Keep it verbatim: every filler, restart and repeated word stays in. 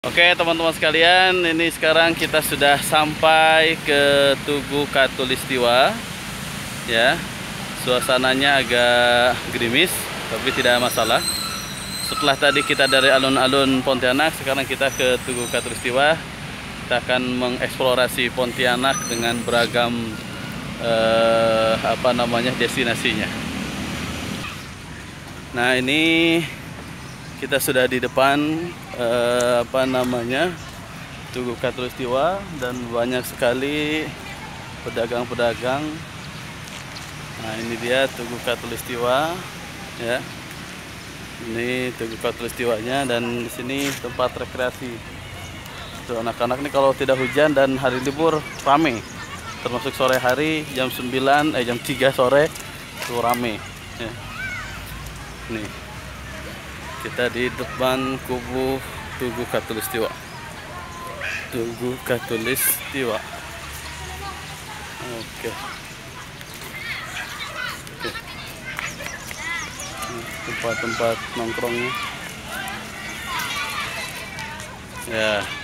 Oke teman-teman sekalian, ini sekarang kita sudah sampai ke Tugu Katulistiwa. Ya, suasananya agak gerimis, tapi tidak masalah. Setelah tadi kita dari alun-alun Pontianak, sekarang kita ke Tugu Katulistiwa. Kita akan mengeksplorasi Pontianak dengan beragam eh, apa namanya destinasinya. Nah ini kita sudah di depan eh, apa namanya Tugu Katulistiwa, dan banyak sekali pedagang-pedagang. Nah ini dia Tugu Katulistiwa, ya. Ini Tugu Katulistiwanya, dan di sini tempat rekreasi. Tuh anak-anak nih kalau tidak hujan dan hari libur rame. Termasuk sore hari jam sembilan eh jam tiga sore tuh rame, ya. Nih. Kita di depan kubu Tugu Katulistiwa. Tugu Katulistiwa. Oke. Oke. Tempat-tempat nongkrongnya. Ya.